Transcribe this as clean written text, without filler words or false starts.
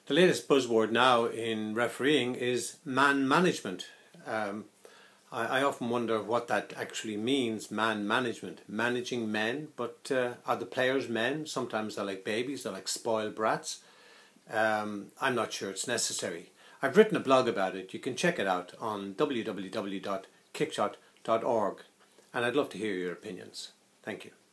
The latest buzzword now in refereeing is man management. I often wonder what that actually means, man management. Managing men, but are the players men? Sometimes they're like babies, they're like spoiled brats. I'm not sure it's necessary. I've written a blog about it. You can check it out on www.kickshot.org, and I'd love to hear your opinions. Thank you.